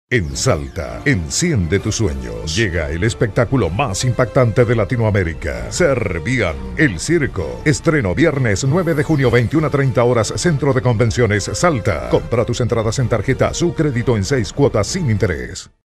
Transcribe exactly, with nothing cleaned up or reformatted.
En Salta, enciende tus sueños. Llega el espectáculo más impactante de Latinoamérica. Servian, el circo. Estreno viernes nueve de junio, veintiuna a treinta horas, Centro de Convenciones Salta. Compra tus entradas en tarjeta Su Crédito en seis cuotas sin interés.